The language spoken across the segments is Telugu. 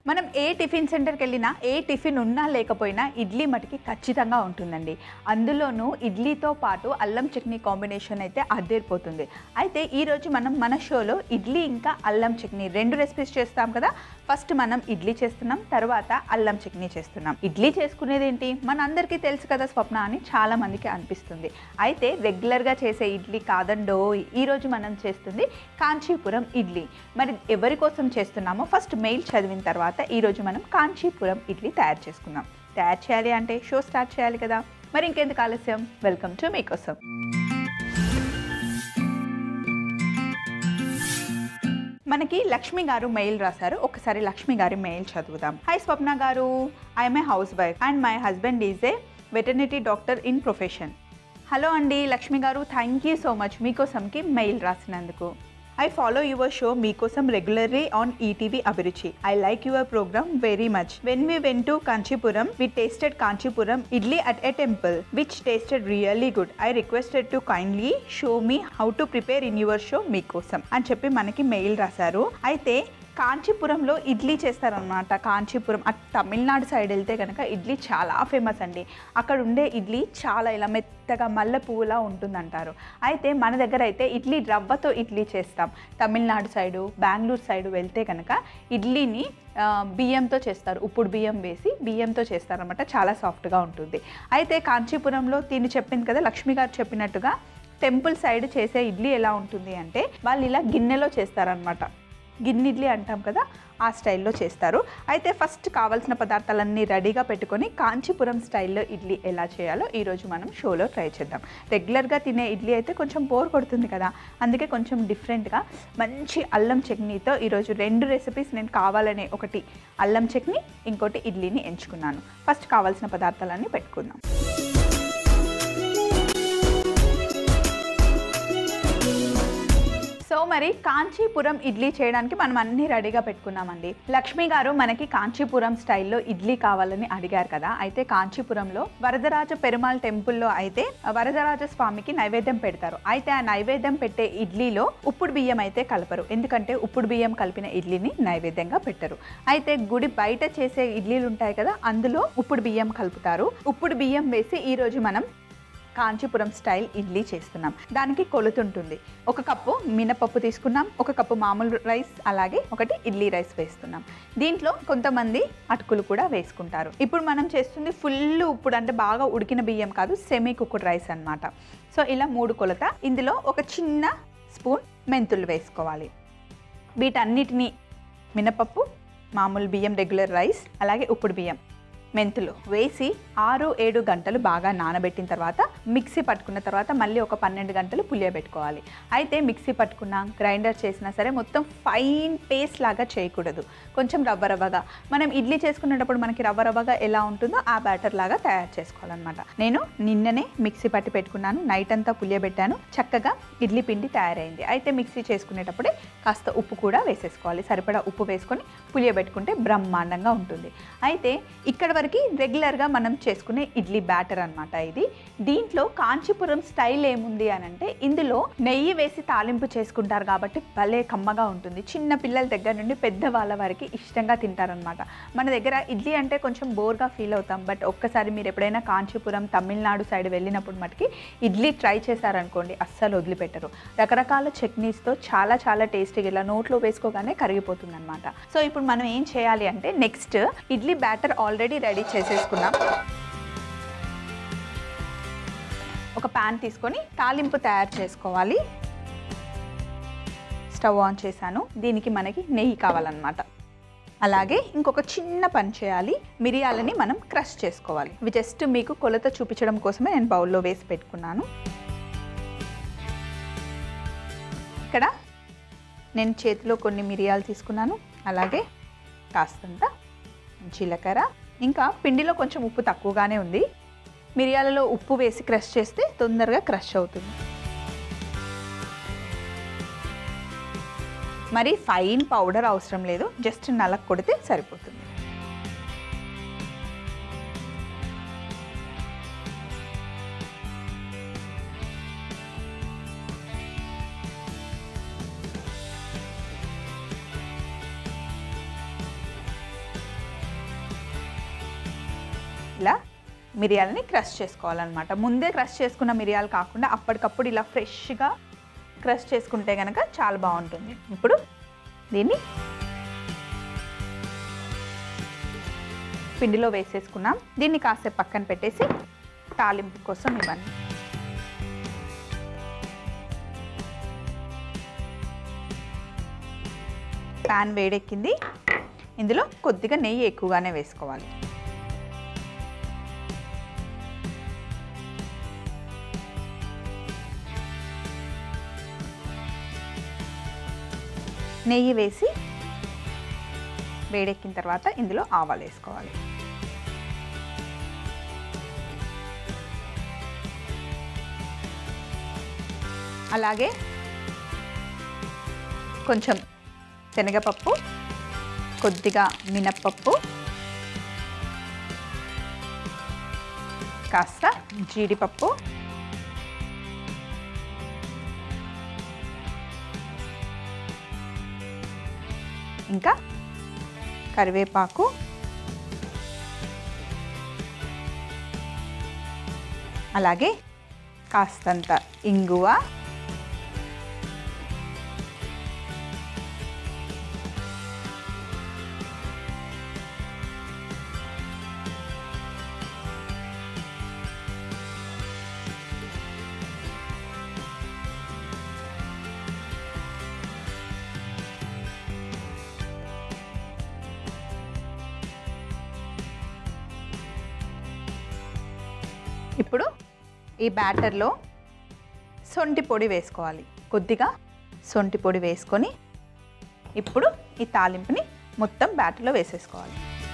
మనం ఏ టిఫిన్ సెంటర్కి వెళ్ళినా ఏ టిఫిన్ ఉన్నా లేకపోయినా ఇడ్లీ మటుకి ఖచ్చితంగా ఉంటుందండి. అందులోనూ ఇడ్లీతో పాటు అల్లం చట్నీ కాంబినేషన్ అయితే అదిరిపోతుంది. అయితే ఈరోజు మనం మన షోలో ఇడ్లీ ఇంకా అల్లం చట్నీ 2 రెసిపీస్ చేస్తాం కదా. ఫస్ట్ మనం ఇడ్లీ చేస్తున్నాం, తర్వాత అల్లం చట్నీ చేస్తున్నాం. ఇడ్లీ చేసుకునేది ఏంటి మనందరికీ తెలుసు కదా స్వప్న అని చాలా మందికి అనిపిస్తుంది. అయితే రెగ్యులర్గా చేసే ఇడ్లీ కాదండో, ఈరోజు మనం చేస్తుంది కాంచీపురం ఇడ్లీ. మరి ఎవరి కోసం చేస్తున్నామో ఫస్ట్ మెయిల్ చదివిన తర్వాత ఈరోజు మనం కాంచీపురం ఇడ్లీ తయారు చేసుకుందాం. తయారు చేయాలి అంటే షో స్టార్ట్ చేయాలి కదా. మరి ఇంకెందుకు ఆలస్యం, వెల్కమ్ టు మీకోసం. మనకి లక్ష్మి గారు మెయిల్ రాశారు. ఒకసారి లక్ష్మి గారి మెయిల్ చదువుదాం. హాయ్ స్వప్న గారు, I'm a house wife and my husband is a veterinary doctor in profession. Hello అండి లక్ష్మి గారు, థ్యాంక్ యూ సో మచ్ మీకోసంకి మెయిల్ రాసినందుకు. I follow your show Meekosam regularly on ETV Abhiruchi. I like your program very much. When we went to Kanchipuram, we tasted Kanchipuram idli at a temple, which tasted really good. I requested to kindly show me how to prepare in your show Meekosam అని చెప్పి మనకి మెయిల్ రాశారు. అయితే కాంచీపురంలో ఇడ్లీ చేస్తారనమాట. కాంచీపురం అటు తమిళనాడు సైడ్ వెళ్తే కనుక ఇడ్లీ చాలా ఫేమస్ అండి. అక్కడ ఉండే ఇడ్లీ చాలా ఇలా మెత్తగా మల్లె పువ్వులా ఉంటుందంటారు. అయితే మన దగ్గర అయితే ఇడ్లీ రవ్వతో ఇడ్లీ చేస్తాం. తమిళనాడు సైడు, బెంగళూరు సైడు వెళ్తే కనుక ఇడ్లీని బియ్యంతో చేస్తారు. ఉప్పుడు బియ్యం వేసి బియ్యంతో చేస్తారనమాట. చాలా సాఫ్ట్గా ఉంటుంది. అయితే కాంచీపురంలో తిని చెప్పింది కదా లక్ష్మి గారు చెప్పినట్టుగా, టెంపుల్ సైడ్ చేసే ఇడ్లీ ఎలా ఉంటుంది అంటే వాళ్ళు ఇలా గిన్నెలో చేస్తారనమాట. గిన్నె ఇడ్లీ అంటాం కదా, ఆ స్టైల్లో చేస్తారు. అయితే ఫస్ట్ కావాల్సిన పదార్థాలన్నీ రెడీగా పెట్టుకొని కాంచీపురం స్టైల్లో ఇడ్లీ ఎలా చేయాలో ఈరోజు మనం షోలో ట్రై చేద్దాం. రెగ్యులర్గా తినే ఇడ్లీ అయితే కొంచెం బోర్ కొడుతుంది కదా, అందుకే కొంచెం డిఫరెంట్గా మంచి అల్లం చట్నీతో ఈరోజు 2 రెసిపీస్ నేను కావాలనే, ఒకటి అల్లం చట్నీ, ఇంకోటి ఇడ్లీని ఎంచుకున్నాను. ఫస్ట్ కావాల్సిన పదార్థాలన్నీ పెట్టుకుందాం. సో మరి కాంచీపురం ఇడ్లీ చేయడానికి మనం అన్నీ రెడీగా పెట్టుకున్నామండి. లక్ష్మి గారు మనకి కాంచీపురం స్టైల్లో ఇడ్లీ కావాలని అడిగారు కదా. అయితే కాంచీపురంలో వరదరాజ పెరుమాళ్ టెంపుల్లో అయితే వరదరాజ స్వామికి నైవేద్యం పెడతారు. అయితే ఆ నైవేద్యం పెట్టే ఇడ్లీలో ఉప్పుడు బియ్యం అయితే కలపరు. ఎందుకంటే ఉప్పుడు బియ్యం కలిపిన ఇడ్లీని నైవేద్యంగా పెట్టరు. అయితే గుడి బయట చేసే ఇడ్లీలు ఉంటాయి కదా, అందులో ఉప్పుడు బియ్యం కలుపుతారు. ఉప్పుడు బియ్యం వేసి ఈరోజు మనం కాంచీపురం స్టైల్ ఇడ్లీ చేస్తున్నాం. దానికి కొలుతుంటుంది. 1 కప్పు మినపప్పు తీసుకున్నాం, 1 కప్పు మామూలు రైస్, అలాగే 1 ఇడ్లీ రైస్ వేస్తున్నాం. దీంట్లో కొంతమంది అటుకులు కూడా వేసుకుంటారు. ఇప్పుడు మనం చేస్తుంది ఫుల్ ఉప్పుడు, అంటే బాగా ఉడికిన బియ్యం కాదు, సెమీ కుక్డ్ రైస్ అన్నమాట. సో ఇలా 3 కొలత. ఇందులో ఒక చిన్న స్పూన్ మెంతులు వేసుకోవాలి. వీటన్నిటినీ మినపప్పు, మామూలు బియ్యం, రెగ్యులర్ రైస్, అలాగే ఉప్పుడు బియ్యం, మెంతులు వేసి 6-7 గంటలు బాగా నానబెట్టిన తర్వాత మిక్సీ పట్టుకున్న తర్వాత మళ్ళీ ఒక 12 గంటలు పులియబెట్టుకోవాలి. అయితే మిక్సీ పట్టుకున్నా, గ్రైండర్ చేసినా సరే మొత్తం ఫైన్ పేస్ట్ లాగా చేయకూడదు. కొంచెం రవ్వ రవ్వగా, మనం ఇడ్లీ చేసుకునేటప్పుడు మనకి రవ్వ రవ్వగా ఎలా ఉంటుందో ఆ బ్యాటర్ లాగా తయారు చేసుకోవాలన్నమాట. నేను నిన్ననే మిక్సీ పట్టి పెట్టుకున్నాను, నైట్ అంతా పులియబెట్టాను, చక్కగా ఇడ్లీ పిండి తయారైంది. అయితే మిక్సీ చేసుకునేటప్పుడే కాస్త ఉప్పు కూడా వేసేసుకోవాలి. సరిపడా ఉప్పు వేసుకొని పులియబెట్టుకుంటే బ్రహ్మాండంగా ఉంటుంది. అయితే ఇక్కడ వరకు రెగ్యులర్గా మనం చేసుకునే ఇడ్లీ బ్యాటర్ అనమాట ఇది. దీంట్లో కాంచీపురం స్టైల్ ఏముంది అని అంటే, ఇందులో నెయ్యి వేసి తాలింపు చేసుకుంటారు కాబట్టి భలే కమ్మగా ఉంటుంది. చిన్న పిల్లల దగ్గర నుండి పెద్ద వాళ్ళ వారికి ఇష్టంగా తింటారనమాట. మన దగ్గర ఇడ్లీ అంటే కొంచెం బోర్గా ఫీల్ అవుతాం. బట్ ఒక్కసారి మీరు ఎప్పుడైనా కాంచీపురం తమిళనాడు సైడ్ వెళ్ళినప్పుడు మటుకి ఇడ్లీ ట్రై చేశారనుకోండి, అస్సలు వదిలిపెట్టరు. రకరకాల చట్నీస్తో చాలా చాలా టేస్టీగా ఇలా నోట్లో వేసుకోగానే కరిగిపోతుంది అనమాట. సో ఇప్పుడు మనం ఏం చేయాలి అంటే, next idli batter already ready చేసేసుకున్నాం. ఒక ప్యాన్ తీసుకొని తాలింపు తయారు చేసుకోవాలి. స్టవ్ ఆన్ చేశాను. దీనికి మనకి నెయ్యి కావాలన్నమాట. అలాగే ఇంకొక చిన్న పని చేయాలి, మిరియాలని మనం క్రష్ చేసుకోవాలి. ఇవి జస్ట్ మీకు కొలత చూపించడం కోసమే నేను బౌల్లో వేసి పెట్టుకున్నాను. ఇక్కడ నేను చేతిలో కొన్ని మిరియాలు తీసుకున్నాను, అలాగే కాస్తంత జీలకర్ర, ఇంకా పిండిలో కొంచెం ఉప్పు తక్కువగానే ఉంది. మిరియాలలో ఉప్పు వేసి క్రష్ చేస్తే తొందరగా క్రష్ అవుతుంది. మరి ఫైన్ పౌడర్ అవసరం లేదు, జస్ట్ నలక కొడితే సరిపోతుంది. మిరియాలని క్రష్ చేసుకోవాలన్నమాట. ముందే క్రష్ చేసుకున్న మిరియాలు కాకుండా అప్పటికప్పుడు ఇలా ఫ్రెష్గా క్రష్ చేసుకుంటే కనుక చాలా బాగుంటుంది. ఇప్పుడు దీన్ని పిండిలో వేసేసుకున్నాం. దీన్ని కాసేపు పక్కన పెట్టేసి తాలింపు కోసం ఇవ్వండి. ప్యాన్ వేడెక్కింది. ఇందులో కొద్దిగా నెయ్యి ఎక్కువగానే వేసుకోవాలి. నెయ్యి వేసి వేడెక్కిన తర్వాత ఇందులో ఆవాలు వేసుకోవాలి. అలాగే కొంచెం శనగపప్పు, కొద్దిగా మినప్పప్పు, కాస్త జీడిపప్పు, ఇంకా కరివేపాకు, అలాగే కాస్తంత ఇంగువ, ఇప్పుడు ఈ బ్యాటర్లో సొంటి పొడి వేసుకోవాలి. కొద్దిగా సొంటి పొడి వేసుకొని ఇప్పుడు ఈ తాలింపుని మొత్తం బ్యాటర్లో వేసేసుకోవాలి.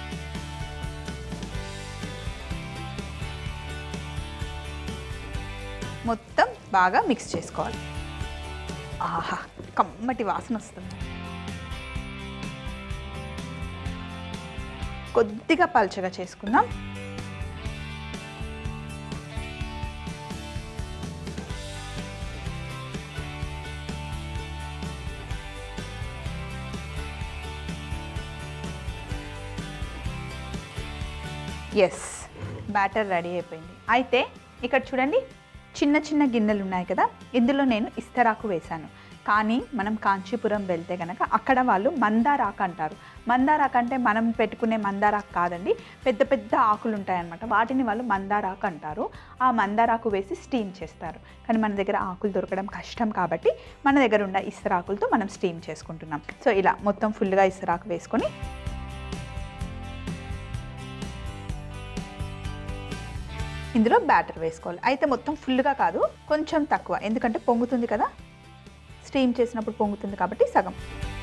మొత్తం బాగా మిక్స్ చేసుకోవాలి. ఆహా, కమ్మటి వాసన వస్తుంది. కొద్దిగా పల్చగా చేసుకుందాం. ఎస్, బ్యాటర్ రెడీ అయిపోయింది. అయితే ఇక్కడ చూడండి, చిన్న చిన్న గిన్నెలు ఉన్నాయి కదా, ఇందులో నేను ఇస్తరాకు వేశాను. కానీ మనం కాంచీపురం వెళ్తే కనుక అక్కడ వాళ్ళు మందారాకు అంటారు. మందారాకు అంటే మనం పెట్టుకునే మందారాకు కాదండి, పెద్ద పెద్ద ఆకులు ఉంటాయన్నమాట, వాటిని వాళ్ళు మందారాకు అంటారు. ఆ మందారాకు వేసి స్టీమ్ చేస్తారు. కానీ మన దగ్గర ఆకులు దొరకడం కష్టం కాబట్టి మన దగ్గర ఉన్న ఇస్తరాకులతో మనం స్టీమ్ చేసుకుంటున్నాం. సో ఇలా మొత్తం ఫుల్గా ఇస్తరాకు వేసుకొని ఇందులో బ్యాటర్ వేసుకోవాలి. అయితే మొత్తం ఫుల్గా కాదు, కొంచెం తక్కువ, ఎందుకంటే పొంగుతుంది కదా, స్టీమ్ చేసినప్పుడు పొంగుతుంది కాబట్టి సగం.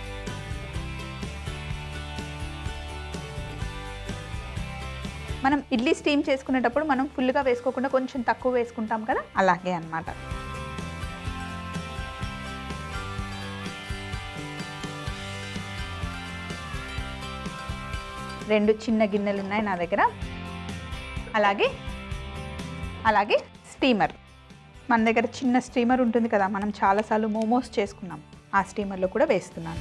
మనం ఇడ్లీ స్టీమ్ చేసుకునేటప్పుడు మనం ఫుల్గా వేసుకోకుండా కొంచెం తక్కువ వేసుకుంటాం కదా, అలాగే అన్నమాట. రెండు చిన్న గిన్నెలు ఉన్నాయి నా దగ్గర. అలాగే స్టీమర్, మన దగ్గర చిన్న స్టీమర్ ఉంటుంది కదా, మనం చాలాసార్లు మోమోస్ చేసుకున్నాం, ఆ స్టీమర్లో కూడా వేస్తున్నాను.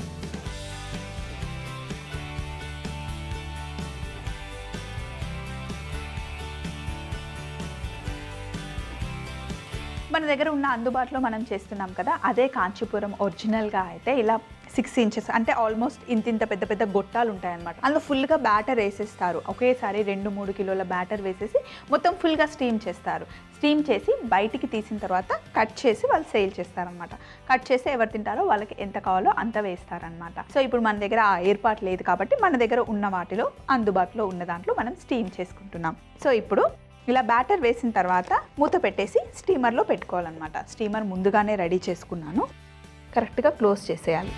మన దగ్గర ఉన్న అందుబాటులో మనం చేస్తున్నాం కదా, అదే కాంచీపురం ఒరిజినల్గా అయితే ఇలా 6 ఇంచెస్ అంటే ఆల్మోస్ట్ ఇంత పెద్ద పెద్ద గొట్టాలు ఉంటాయన్నమాట. అందులో ఫుల్గా బ్యాటర్ వేసేస్తారు. ఒకేసారి 2-3 కిలోల బ్యాటర్ వేసేసి మొత్తం ఫుల్గా స్టీమ్ చేస్తారు. స్టీమ్ చేసి బయటికి తీసిన తర్వాత కట్ చేసి వాళ్ళు సేల్ చేస్తారనమాట. కట్ చేసి ఎవరు తింటారో వాళ్ళకి ఎంత కావాలో అంత వేస్తారనమాట. సో ఇప్పుడు మన దగ్గర ఆ ఏర్పాటు లేదు కాబట్టి మన దగ్గర ఉన్న వాటిలో అందుబాటులో ఉన్న దాంట్లో మనం స్టీమ్ చేసుకుంటున్నాం. సో ఇప్పుడు ఇలా బ్యాటర్ వేసిన తర్వాత మూత పెట్టేసి స్టీమర్లో పెట్టుకోవాలన్నమాట. స్టీమర్ ముందుగానే రెడీ చేసుకున్నాను, కరెక్ట్గా క్లోజ్ చేసేయాలి.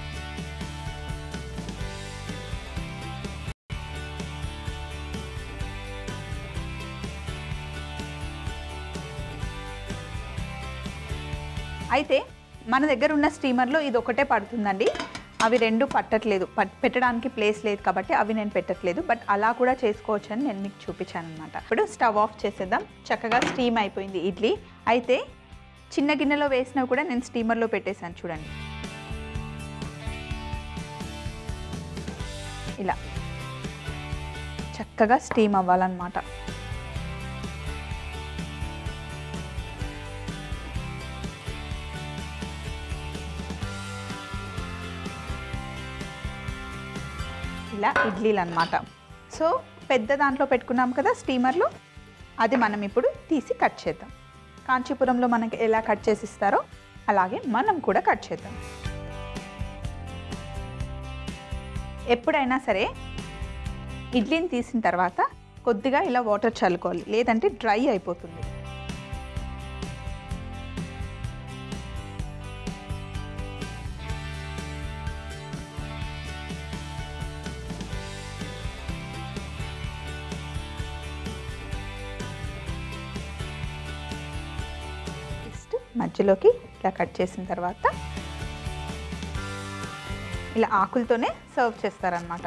అయితే మన దగ్గర ఉన్న స్టీమర్లో ఇది ఒకటే పడుతుందండి, అవి రెండు పట్టట్లేదు, పెట్టడానికి ప్లేస్ లేదు కాబట్టి అవి నేను పెట్టట్లేదు. బట్ అలా కూడా చేసుకోవచ్చు అని నేను మీకు చూపించాను అనమాట. ఇప్పుడు స్టవ్ ఆఫ్ చేసేద్దాం. చక్కగా స్టీమ్ అయిపోయింది ఇడ్లీ. అయితే చిన్న గిన్నెలో వేసినవి కూడా నేను స్టీమర్లో పెట్టేశాను చూడండి. ఇలా చక్కగా స్టీమ్ అవ్వాలన్నమాట. ఇలా ఇడ్లీలు అన్నమాట. సో పెద్ద దాంట్లో పెట్టుకున్నాం కదా స్టీమర్లో, అది మనం ఇప్పుడు తీసి కట్ చేద్దాం. కాంచీపురంలో మనకి ఎలా కట్ చేసి ఇస్తారో అలాగే మనం కూడా కట్ చేద్దాం. ఎప్పుడైనా సరే ఇడ్లీని తీసిన తర్వాత కొద్దిగా ఇలా వాటర్ చల్లుకోవాలి, లేదంటే డ్రై అయిపోతుంది. మధ్యలోకి ఇలా కట్ చేసిన తర్వాత ఇలా ఆకులతోనే సర్వ్ చేస్తారనమాట.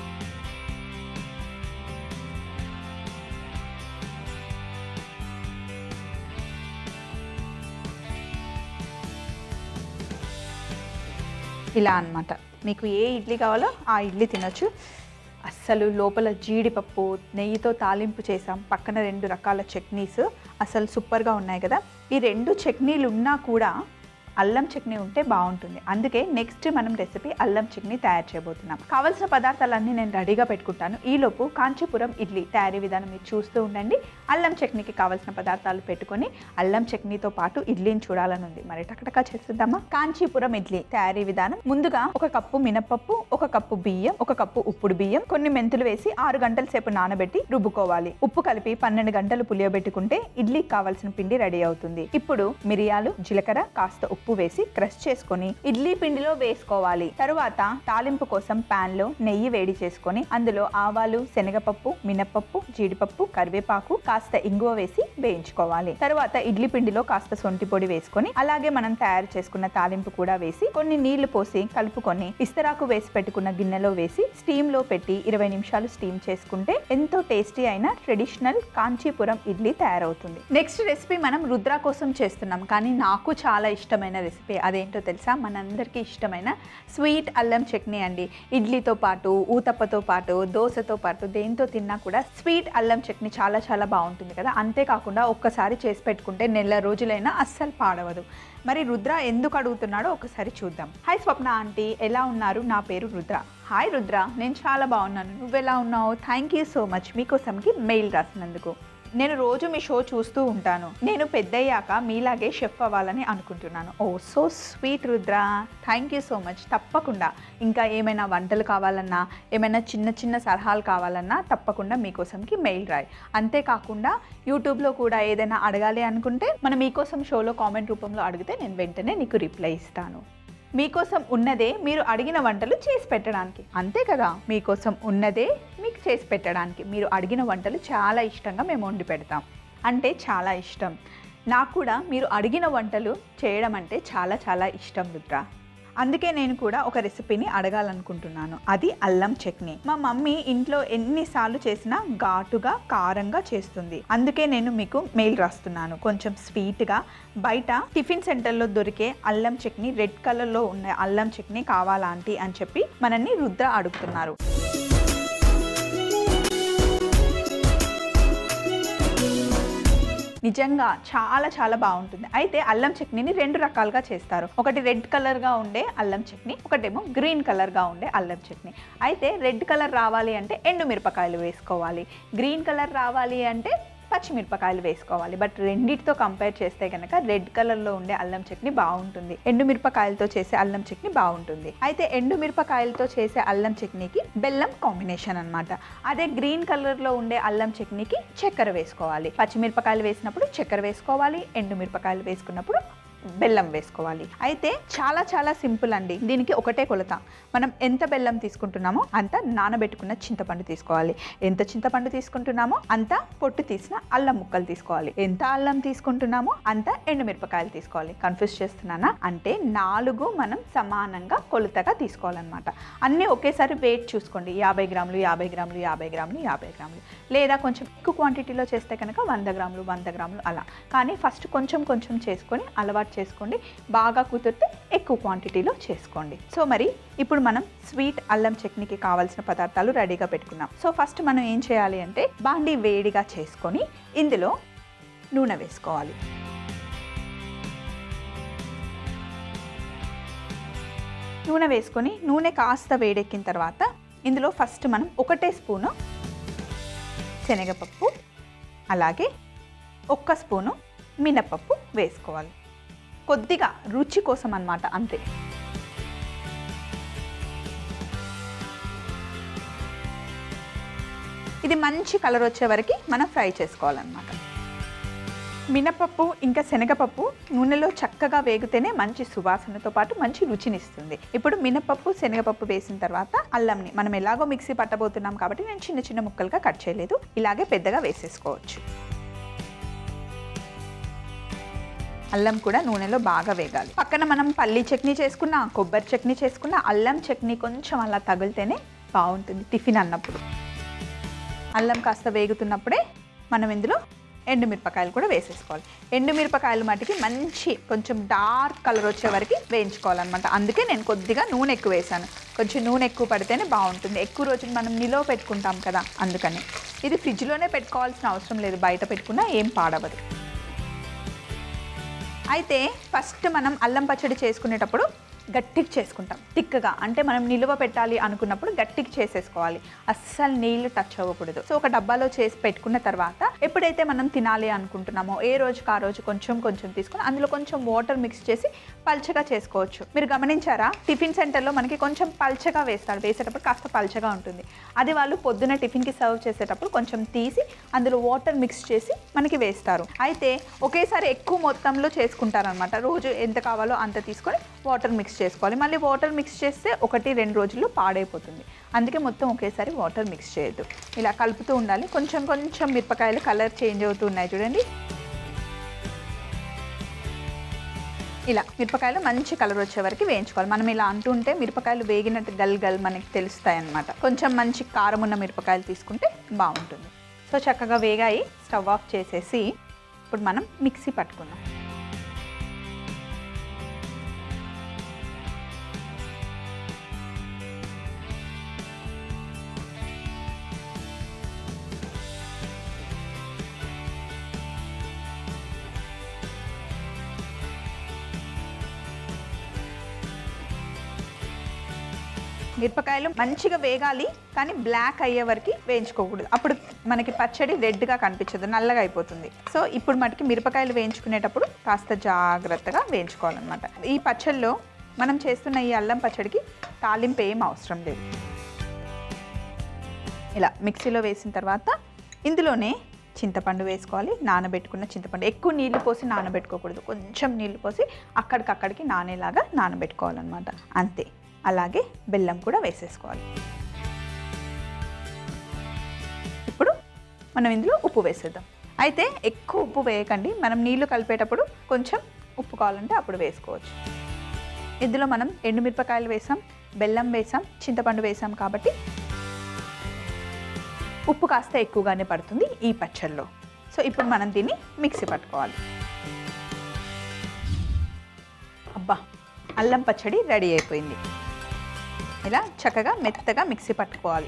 ఇలా అన్నమాట. మీకు ఏ ఇడ్లీ కావాలో ఆ ఇడ్లీ తినొచ్చు. అస్సలు లోపల జీడిపప్పు నెయ్యితో తాలింపు చేసాం, పక్కన 2 రకాల చట్నీస్ అసలు సూపర్గా ఉన్నాయి కదా. ఈ 2 చట్నీలు ఉన్నా కూడా అల్లం చట్నీ ఉంటే బాగుంటుంది. అందుకే నెక్స్ట్ మనం రెసిపీ అల్లం చట్నీ తయారు చేయబోతున్నాం. కావాల్సిన పదార్థాలన్నీ నేను రెడీగా పెట్టుకుంటాను. ఈలోపు కాంచీపురం ఇడ్లీ తయారీ విధానం మీరు చూస్తూ ఉండండి. అల్లం చట్నీకి కావాల్సిన పదార్థాలు పెట్టుకొని అల్లం చట్నీతో పాటు ఇడ్లీని చూడాలని ఉంది. మరి టకటకా చేసేద్దామా? కాంచీపురం ఇడ్లీ తయారీ విధానం. ముందుగా 1 కప్పు మినపప్పు, 1 కప్పు బియ్యం, 1 కప్పు ఉప్పుడు బియ్యం, కొన్ని మెంతులు వేసి 6 గంటల సేపు నానబెట్టి రుబ్బుకోవాలి. ఉప్పు కలిపి 12 గంటలు పులియబెట్టుకుంటే ఇడ్లీకి కావాల్సిన పిండి రెడీ అవుతుంది. ఇప్పుడు మిరియాలు, జీలకర్ర, కాస్త ఉప్పు వేసి క్రష్ చేసుకొని ఇడ్లీ పిండిలో వేసుకోవాలి. తరువాత తాలింపు కోసం పాన్ లో నెయ్యి వేడి చేసుకొని అందులో ఆవాలు, శనగపప్పు, మినపప్పు, జీడిపప్పు, కరివేపాకు, కాస్త ఇంగువ వేసి వేయించుకోవాలి. తరువాత ఇడ్లీ పిండిలో కాస్త సొంటి పొడి వేసుకొని అలాగే మనం తయారు చేసుకున్న తాలింపు కూడా వేసి కొన్ని నీళ్లు పోసి కలుపుకొని ఇస్తరాకు వేసి పెట్టుకున్న గిన్నెలో వేసి స్టీమ్ లో పెట్టి 20 నిమిషాలు స్టీమ్ చేసుకుంటే ఎంతో టేస్టీ అయిన ట్రెడిషనల్ కాంచీపురం ఇడ్లీ తయారవుతుంది. నెక్స్ట్ రెసిపీ మనం రుద్ర కోసం చేస్తున్నాం, కానీ నాకు చాలా ఇష్టమైన రెసిపీ. అదేంటో తెలుసా? మనందరికీ ఇష్టమైన స్వీట్ అల్లం చట్నీ అండి. ఇడ్లీతో పాటు, ఊతప్పతో పాటు, దోశతో పాటు దేంతో తిన్నా కూడా స్వీట్ అల్లం చట్నీ చాలా చాలా బాగుంటుంది కదా. అంతేకాకుండా ఒక్కసారి చేసి పెట్టుకుంటే నెల రోజులైనా అస్సలు పాడవదు. మరి రుద్ర ఎందుకు అడుగుతున్నాడో ఒకసారి చూద్దాం. హాయ్ స్వప్న ఆంటీ, ఎలా ఉన్నారు? నా పేరు రుద్ర. హాయ్ రుద్ర, నేను చాలా బాగున్నాను. నువ్వెలా ఉన్నావు? థ్యాంక్ యూ సో మచ్ మీకోసంకి మెయిల్ రాసినందుకు. నేను రోజు మీ షో చూస్తూ ఉంటాను. నేను పెద్దయ్యాక మీలాగే షెఫ్ అవ్వాలని అనుకుంటున్నాను. Oh so sweet Rudra, thank you so much. తప్పకుండా ఇంకా ఏమైనా వంటలు కావాలన్నా, ఏమైనా చిన్న చిన్న సలహాలు కావాలన్నా తప్పకుండా మీకోసంకి మెయిల్ రాయి. అంతేకాకుండా యూట్యూబ్లో కూడా ఏదైనా అడగాలి అనుకుంటే మనం మీకోసం షోలో కామెంట్ రూపంలో అడిగితే నేను వెంటనే నీకు రిప్లై ఇస్తాను. మీకోసం ఉన్నదే మీరు అడిగిన వంటలు చేసి పెట్టడానికి, అంతే కదా. మీకోసం ఉన్నదే మీకు చేసి పెట్టడానికి. మీరు అడిగిన వంటలు చాలా ఇష్టంగా మేము వండి పెడతాం, అంటే చాలా ఇష్టం. నాకు కూడా మీరు అడిగిన వంటలు చేయడం అంటే చాలా చాలా ఇష్టం రుద్ర. అందుకే నేను కూడా ఒక రెసిపీని అడగాలనుకుంటున్నాను. అది అల్లం చట్నీ. మా మమ్మీ ఇంట్లో ఎన్నిసార్లు చేసినా ఘాటుగా, కారంగా చేస్తుంది. అందుకే నేను మీకు మెయిల్ రాస్తున్నాను. కొంచెం స్వీట్గా బయట టిఫిన్ సెంటర్లో దొరికే అల్లం చట్నీ, రెడ్ కలర్లో ఉన్న అల్లం చట్నీ కావాలా ఆంటీ అని చెప్పి మనల్ని రుద్ర అడుగుతున్నారు. నిజంగా చాలా చాలా బాగుంటుంది. అయితే అల్లం చట్నీని 2 రకాలుగా చేస్తారు. ఒకటి రెడ్ కలర్గా ఉండే అల్లం చట్నీ, ఒకటేమో గ్రీన్ కలర్గా ఉండే అల్లం చట్నీ. అయితే రెడ్ కలర్ రావాలి అంటే ఎండుమిరపకాయలు వేసుకోవాలి, గ్రీన్ కలర్ రావాలి అంటే పచ్చిమిరపకాయలు వేసుకోవాలి. బట్ రెండింటితో కంపేర్ చేస్తే కనుక రెడ్ కలర్లో ఉండే అల్లం చట్నీ బాగుంటుంది, ఎండుమిరపకాయలతో చేసే అల్లం చట్నీ బాగుంటుంది. అయితే ఎండుమిరపకాయలతో చేసే అల్లం చట్నీకి బెల్లం కాంబినేషన్ అనమాట. అదే గ్రీన్ కలర్లో ఉండే అల్లం చట్నీకి చక్కెర వేసుకోవాలి. పచ్చిమిరపకాయలు వేసినప్పుడు చక్కెర వేసుకోవాలి, ఎండుమిరపకాయలు వేసుకున్నప్పుడు బెల్లం వేసుకోవాలి. అయితే చాలా చాలా సింపుల్ అండి. దీనికి ఒకటే కొలత. మనం ఎంత బెల్లం తీసుకుంటున్నామో అంత నానబెట్టుకున్న చింతపండు తీసుకోవాలి. ఎంత చింతపండు తీసుకుంటున్నామో అంత పొట్టు తీసిన అల్లం ముక్కలు తీసుకోవాలి. ఎంత అల్లం తీసుకుంటున్నామో అంత ఎండుమిరపకాయలు తీసుకోవాలి. కన్ఫ్యూజ్ చేస్తున్నానా? అంటే 4 మనం సమానంగా కొలతగా తీసుకోవాలన్నమాట. అన్నీ ఒకేసారి వెయిట్ చూసుకోండి. 50 గ్రాములు 50 గ్రాములు 50 గ్రాములు 50 గ్రాములు, లేదా కొంచెం ఎక్కువ క్వాంటిటీలో చేస్తే కనుక 100 గ్రాములు 100 గ్రాములు అలా. కానీ ఫస్ట్ కొంచెం కొంచెం చేసుకొని అలవాటు చేసుకోండి. బాగా కుదిరితే ఎక్కువ క్వాంటిటీలో చేసుకోండి. సో మరి ఇప్పుడు మనం స్వీట్ అల్లం చట్నీకి కావాల్సిన పదార్థాలు రెడీగా పెట్టుకున్నాం. సో ఫస్ట్ మనం ఏం చేయాలి అంటే బాండీ వేడిగా చేసుకొని ఇందులో నూనె వేసుకోవాలి. నూనె వేసుకొని నూనె కాస్త వేడెక్కిన తర్వాత ఇందులో ఫస్ట్ మనం 1 స్పూను శనగపప్పు అలాగే 1 స్పూను మినపప్పు వేసుకోవాలి. కొద్దిగా రుచి కోసం అన్నమాట, అంతే. ఇది మంచి కలర్ వచ్చే వరకు మనం ఫ్రై చేసుకోవాలన్నమాట. మినపప్పు ఇంకా శనగపప్పు నూనెలో చక్కగా వేగితేనే మంచి సువాసనతో పాటు మంచి రుచినిస్తుంది. ఇప్పుడు మినపప్పు శనగపప్పు వేసిన తర్వాత అల్లంని మనం ఎలాగో మిక్సీ పట్టబోతున్నాం కాబట్టి నేను చిన్న చిన్న ముక్కలుగా కట్ చేయలేదు, ఇలాగే పెద్దగా వేసేసుకోవచ్చు. అల్లం కూడా నూనెలో బాగా వేగాలి. పక్కన మనం పల్లీ చట్నీ చేసుకున్నా, కొబ్బరి చట్నీ చేసుకున్నా అల్లం చట్నీ కొంచెం అలా తగిలితేనే బాగుంటుంది టిఫిన్ అన్నప్పుడు. అల్లం కాస్త వేగుతున్నప్పుడే మనం ఇందులో ఎండుమిరపకాయలు కూడా వేసేసుకోవాలి. ఎండుమిరపకాయలు మటుకి మంచి కొంచెం డార్క్ కలర్ వచ్చే వరకు వేయించుకోవాలన్నమాట. అందుకే నేను కొద్దిగా నూనె ఎక్కువ వేసాను. కొంచెం నూనె ఎక్కువ పడితేనే బాగుంటుంది. ఎక్కువ రోజులు మనం నిలువ పెట్టుకుంటాం కదా, అందుకని. ఇది ఫ్రిడ్జ్లోనే పెట్టుకోవాల్సిన అవసరం లేదు, బయట పెట్టుకున్నా ఏం పాడవదు. అయితే ఫస్ట్ మనం అల్లం పచ్చడి చేసుకునేటప్పుడు గట్టిగా చేసుకుంటాం, తిక్కగా. అంటే మనం నిలువ పెట్టాలి అనుకున్నప్పుడు గట్టిగా చేసేసుకోవాలి, అస్సలు నీళ్లు టచ్ అవ్వకూడదు. సో ఒక డబ్బాలో చేసి పెట్టుకున్న తర్వాత ఎప్పుడైతే మనం తినాలి అనుకుంటున్నామో ఏ రోజుకి ఆ రోజు కొంచెం కొంచెం తీసుకుని అందులో కొంచెం వాటర్ మిక్స్ చేసి పల్చగా చేసుకోవచ్చు. మీరు గమనించారా, టిఫిన్ సెంటర్లో మనకి కొంచెం పల్చగా వేస్తారు, వేసేటప్పుడు కాస్త పల్చగా ఉంటుంది. అది వాళ్ళు పొద్దున టిఫిన్కి సర్వ్ చేసేటప్పుడు కొంచెం తీసి అందులో వాటర్ మిక్స్ చేసి మనకి వేస్తారు. అయితే ఒకేసారి ఎక్కువ మొత్తంలో చేసుకుంటారనమాట. రోజు ఎంత కావాలో అంత తీసుకొని వాటర్ మిక్స్ చేసుకోవాలి. మళ్ళీ వాటర్ మిక్స్ చేస్తే 1-2 రోజుల్లో పాడైపోతుంది. అందుకే మొత్తం ఒకేసారి వాటర్ మిక్స్ చేయొద్దు, ఇలా కలుపుతూ ఉండాలి. కొంచెం కొంచెం మిరపకాయలు కలర్ చేంజ్ అవుతూ ఉన్నాయి చూడండి. ఇలా మిరపకాయలు మంచి కలర్ వచ్చే వరకు వేయించుకోవాలి. మనం ఇలా అంటుంటే మిరపకాయలు వేగినట్టు గల్ గల్ మనకి తెలుస్తాయి అన్నమాట. కొంచెం మంచి కారం ఉన్న మిరపకాయలు తీసుకుంటే బాగుంటుంది. సో చక్కగా వేగాయి, స్టవ్ ఆఫ్ చేసేసి ఇప్పుడు మనం మిక్సీ పట్టుకుందాం. మిరపకాయలు మంచిగా వేగాలి, కానీ బ్లాక్ అయ్యే వరకు వేయించుకోకూడదు. అప్పుడు మనకి పచ్చడి రెడ్గా కనిపించదు, నల్లగా అయిపోతుంది. సో ఇప్పుడు మటుకి మిరపకాయలు వేయించుకునేటప్పుడు కాస్త జాగ్రత్తగా వేయించుకోవాలన్నమాట. ఈ పచ్చడిలో మనం చేస్తున్న ఈ అల్లం పచ్చడికి తాలింపు ఏం అవసరం లేదు. ఇలా మిక్సీలో వేసిన తర్వాత ఇందులోనే చింతపండు వేసుకోవాలి. నానబెట్టుకున్న చింతపండు, ఎక్కువ నీళ్లు పోసి నానబెట్టుకోకూడదు, కొంచెం నీళ్లు పోసి అక్కడికక్కడికి నానేలాగా నానబెట్టుకోవాలన్నమాట, అంతే. అలాగే బెల్లం కూడా వేసేసుకోవాలి. ఇప్పుడు మనం ఇందులో ఉప్పు వేసేద్దాం. అయితే ఎక్కువ ఉప్పు వేయకండి, మనం నీళ్లు కలిపేటప్పుడు కొంచెం ఉప్పు కావాలంటే అప్పుడు వేసుకోవచ్చు. ఇందులో మనం ఎండుమిరపకాయలు వేసాం, బెల్లం వేసాం, చింతపండు వేసాం కాబట్టి ఉప్పు కాస్త ఎక్కువగానే పడుతుంది ఈ పచ్చడిలో. సో ఇప్పుడు మనం దీన్ని మిక్సీ పట్టుకోవాలి. అబ్బా, అల్లం పచ్చడి రెడీ అయిపోయింది. ఇలా చక్కగా మెత్తగా మిక్సీ పట్టుకోవాలి.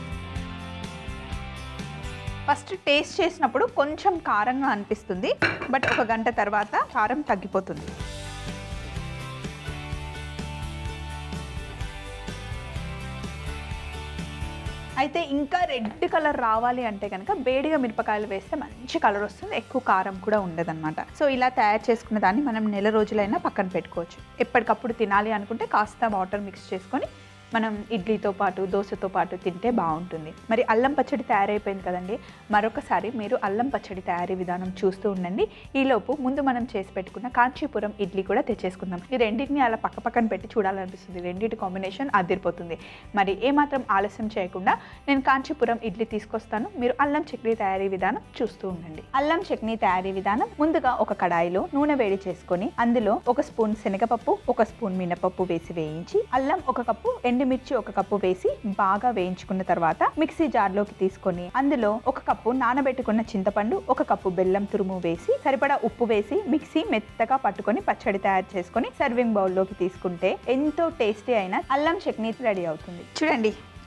ఫస్ట్ టేస్ట్ చేసినప్పుడు కొంచెం కారంగా అనిపిస్తుంది, బట్ 1 గంట తర్వాత కారం తగ్గిపోతుంది. అయితే ఇంకా రెడ్ కలర్ రావాలి అంటే కనుక వేడిగా మిరపకాయలు వేస్తే మంచి కలర్ వస్తుంది, ఎక్కువ కారం కూడా ఉండదన్నమాట. సో ఇలా తయారు చేసుకున్న దాన్ని మనం నెల రోజులైనా పక్కన పెట్టుకోవచ్చు. ఎప్పటికప్పుడు తినాలి అనుకుంటే కాస్త వాటర్ మిక్స్ చేసుకొని మనం ఇడ్లీతో పాటు దోశతో పాటు తింటే బాగుంటుంది. మరి అల్లం పచ్చడి తయారైపోయింది కదండి. మరొకసారి మీరు అల్లం పచ్చడి తయారీ విధానం చూస్తూ ఉండండి. ఈలోపు ముందు మనం చేసి పెట్టుకున్న కాంచీపురం ఇడ్లీ కూడా తెచ్చేసుకుందాం. ఈ రెండింటిని అలా పక్క పక్కన పెట్టి చూడాలనిపిస్తుంది, రెండింటి కాంబినేషన్ అదిరిపోతుంది. మరి ఏమాత్రం ఆలస్యం చేయకుండా నేను కాంచీపురం ఇడ్లీ తీసుకొస్తాను, మీరు అల్లం చట్నీ తయారీ విధానం చూస్తూ ఉండండి. అల్లం చట్నీ తయారీ విధానం, ముందుగా ఒక కడాయిలో నూనె వేడి చేసుకొని అందులో 1 స్పూన్ శనగపప్పు, 1 స్పూన్ మినపప్పు వేసి వేయించి, అల్లం 1 కప్పు, ఎండుమిర్చి 1 కప్పు వేసి బాగా వేయించుకున్న తర్వాత మిక్సీ జార్లోకి తీసుకొని అందులో 1 కప్పు నానబెట్టుకున్న చింతపండు, 1 కప్పు బెల్లం తురుము వేసి సరిపడా ఉప్పు వేసి మిక్సీ మెత్తగా పట్టుకొని పచ్చడి తయారు చేసుకొని సర్వింగ్ బౌల్లోకి తీసుకుంటే ఎంతో టేస్టీ అయిన అల్లం చట్నీ రెడీ అవుతుంది. చూడండి,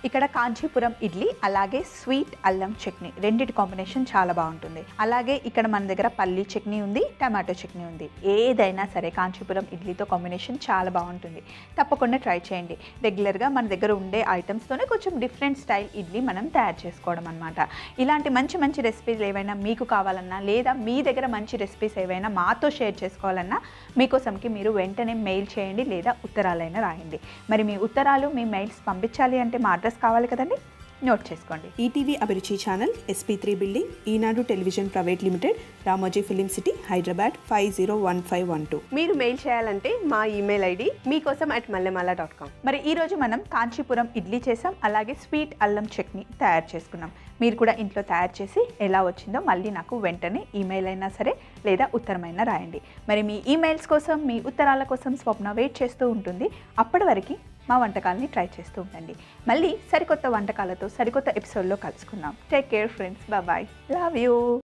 ఇక్కడ కాంచీపురం ఇడ్లీ అలాగే స్వీట్ అల్లం చట్నీ రెండిటి కాంబినేషన్ చాలా బాగుంటుంది. అలాగే ఇక్కడ మన దగ్గర పల్లీ చట్నీ ఉంది, టమాటో చట్నీ ఉంది. ఏదైనా సరే కాంచీపురం ఇడ్లీతో కాంబినేషన్ చాలా బాగుంటుంది. తప్పకుండా ట్రై చేయండి. రెగ్యులర్గా మన దగ్గర ఉండే ఐటమ్స్తోనే కొంచెం డిఫరెంట్ స్టైల్ ఇడ్లీ మనం తయారు చేసుకోవడం అనమాట. ఇలాంటి మంచి మంచి రెసిపీలు ఏవైనా మీకు కావాలన్నా లేదా మీ దగ్గర మంచి రెసిపీస్ ఏవైనా మాతో షేర్ చేసుకోవాలన్నా మీకోసంకి మీరు వెంటనే మెయిల్ చేయండి లేదా ఉత్తరాలైనా రాయండి. మరి మీ ఉత్తరాలు మీ మెయిల్స్ పంపించాలి అంటే మా అడ్రస్ కావాలి కదండి, నోట్ చేసుకోండి. ETV Abhiruchi channel, SP3 building, Eenadu television private limited, Ramoji film city, Hyderabad 501512. మీరు మెయిల్ చేయాలంటే మా ఈమెయిల్ ఐడి meekosam@mallemala.com. మరి ఈరోజు మనం కాంచీపురం ఇడ్లీ చేసాం, అలాగే స్వీట్ అల్లం చట్నీ తయారు చేసుకున్నాం. మీరు కూడా ఇంట్లో తయారు చేసి ఎలా వచ్చిందో మళ్ళీ నాకు వెంటనే ఈమెయిల్ అయినా సరే లేదా ఉత్తరమైనా రాయండి. మరి మీ ఈమెయిల్స్ కోసం, మీ ఉత్తరాల కోసం స్వప్న వెయిట్ చేస్తూ ఉంటుంది. అప్పటి వరకు మా వంటకాలని ట్రై చేస్తూ ఉండండి. మళ్ళీ సరికొత్త వంటకాలతో సరికొత్త ఎపిసోడ్లో కలుసుకుందాం. Take care friends, bye, love you.